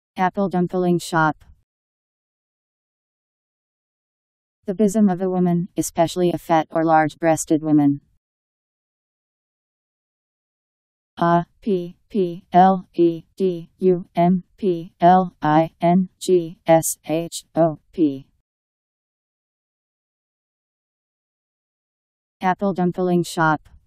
Apple dumpling shop. The bosom of a woman, especially a fat or large-breasted woman. Apple dumpling shop.